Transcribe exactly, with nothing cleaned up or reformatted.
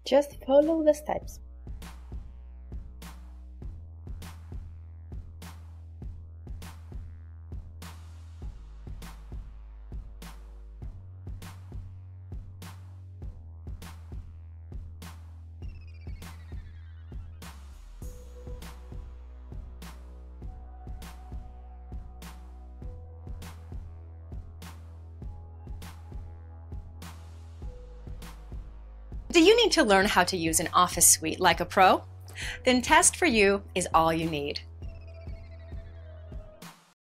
Just follow the steps. Do you need to learn how to use an office suite like a pro? Then Test for You is all you need.